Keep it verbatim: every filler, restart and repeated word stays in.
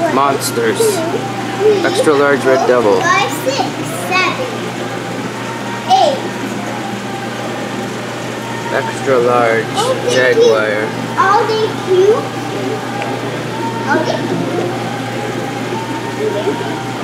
Monsters. Extra large red devil. Five, six, seven, eight. Extra large Oh, they jaguar. cute. Are they cute? Are they cute?